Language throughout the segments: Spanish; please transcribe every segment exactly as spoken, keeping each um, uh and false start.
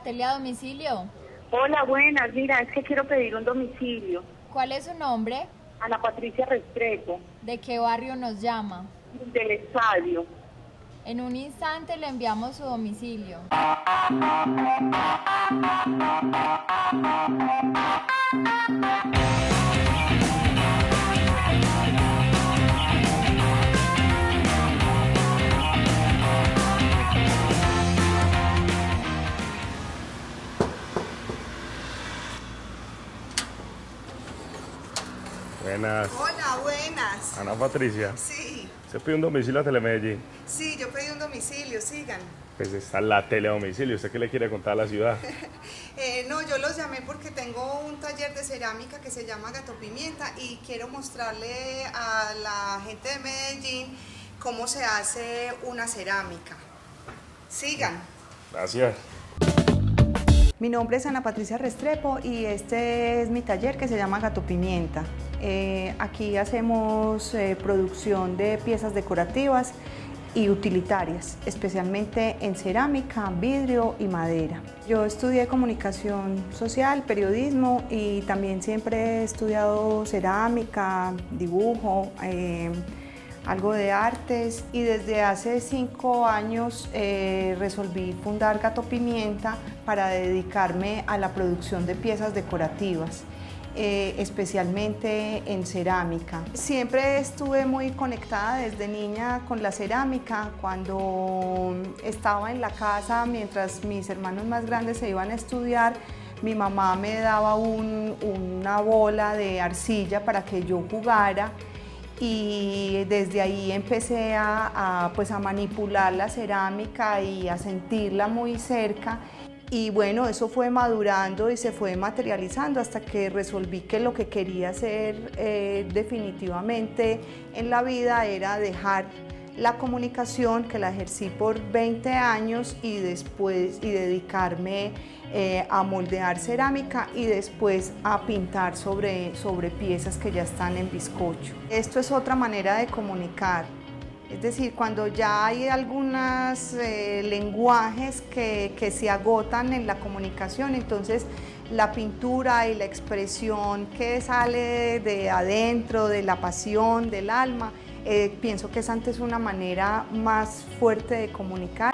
Tele a domicilio. Hola, buenas. Mira, es que quiero pedir un domicilio. ¿Cuál es su nombre? Ana Patricia Restrepo. ¿De qué barrio nos llama? Del estadio. En un instante le enviamos su domicilio. Buenas. Hola, buenas. Ana Patricia. Sí. ¿Se pide un domicilio a Telemedellín? Sí, yo pedí un domicilio, sigan. Pues está la tele a domicilio. ¿Usted qué le quiere contar a la ciudad? eh, no, yo los llamé porque tengo un taller de cerámica que se llama Gato Pimienta y quiero mostrarle a la gente de Medellín cómo se hace una cerámica. Sigan. Gracias. Mi nombre es Ana Patricia Restrepo y este es mi taller que se llama Gato Pimienta. Eh, aquí hacemos eh, producción de piezas decorativas y utilitarias, especialmente en cerámica, vidrio y madera. Yo estudié comunicación social, periodismo y también siempre he estudiado cerámica, dibujo, eh, algo de artes, y desde hace cinco años eh, resolví fundar Gato Pimienta para dedicarme a la producción de piezas decorativas, eh, especialmente en cerámica. Siempre estuve muy conectada desde niña con la cerámica. Cuando estaba en la casa, mientras mis hermanos más grandes se iban a estudiar, mi mamá me daba un, una bola de arcilla para que yo jugara. Y desde ahí empecé a, a, pues a manipular la cerámica y a sentirla muy cerca, y bueno, eso fue madurando y se fue materializando hasta que resolví que lo que quería hacer eh, definitivamente en la vida era dejar la comunicación, que la ejercí por veinte años, y después y dedicarme eh, a moldear cerámica y después a pintar sobre, sobre piezas que ya están en bizcocho. Esto es otra manera de comunicar. Es decir, cuando ya hay algunos eh, lenguajes que, que se agotan en la comunicación, entonces la pintura y la expresión que sale de adentro, de la pasión, del alma, Eh, pienso que es antes una manera más fuerte de comunicar.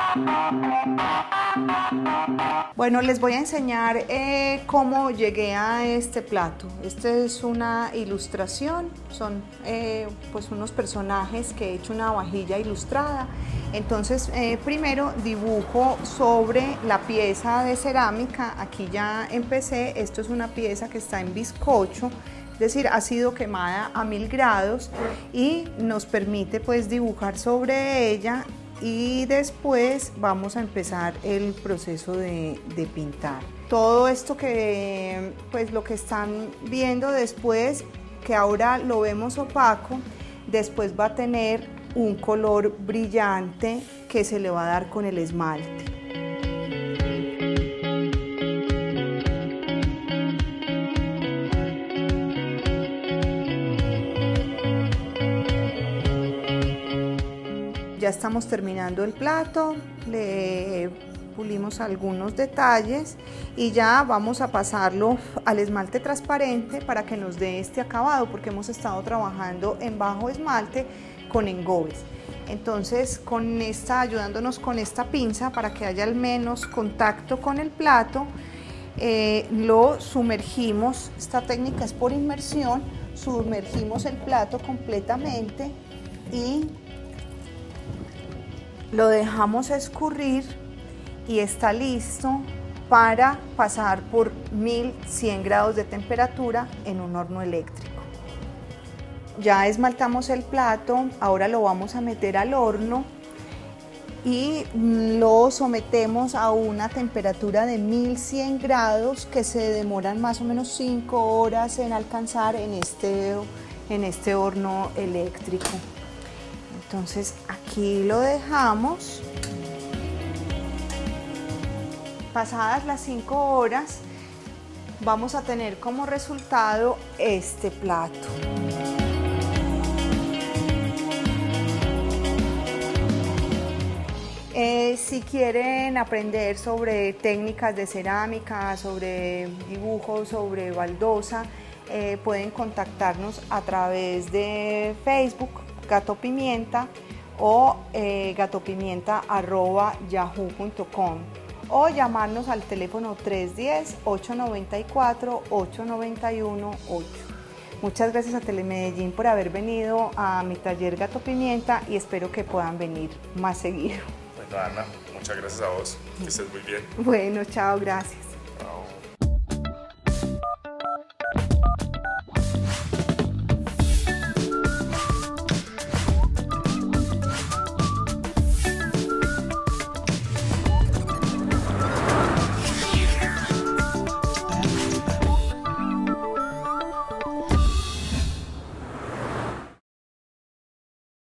Bueno, les voy a enseñar eh, cómo llegué a este plato. Esta es una ilustración, son eh, pues unos personajes que he hecho una vajilla ilustrada. Entonces, eh, primero dibujo sobre la pieza de cerámica. Aquí ya empecé. Esto es una pieza que está en bizcocho, es decir, ha sido quemada a mil grados y nos permite pues dibujar sobre ella, y después vamos a empezar el proceso de, de pintar. Todo esto que pues lo que están viendo después, que ahora lo vemos opaco, después va a tener un color brillante que se le va a dar con el esmalte. Ya estamos terminando el plato, le pulimos algunos detalles y ya vamos a pasarlo al esmalte transparente para que nos dé este acabado, porque hemos estado trabajando en bajo esmalte con engobes. Entonces, con esta, ayudándonos con esta pinza para que haya al menos contacto con el plato, eh, lo sumergimos. Esta técnica es por inmersión, sumergimos el plato completamente y lo dejamos escurrir y está listo para pasar por mil cien grados de temperatura en un horno eléctrico. Ya esmaltamos el plato, ahora lo vamos a meter al horno y lo sometemos a una temperatura de mil cien grados que se demoran más o menos cinco horas en alcanzar en este, en este horno eléctrico. Entonces aquí lo dejamos. Pasadas las cinco horas vamos a tener como resultado este plato. Eh, si quieren aprender sobre técnicas de cerámica, sobre dibujo, sobre baldosa, eh, pueden contactarnos a través de Facebook, Gato Pimienta, o eh, gatopimienta arroba yahoo punto com, o llamarnos al teléfono tres uno cero, ocho nueve cuatro, ocho nueve uno ocho. Muchas gracias a Telemedellín por haber venido a mi taller Gato Pimienta y espero que puedan venir más seguido. Bueno, Ana, muchas gracias a vos, que estés muy bien. Bueno, chao, gracias.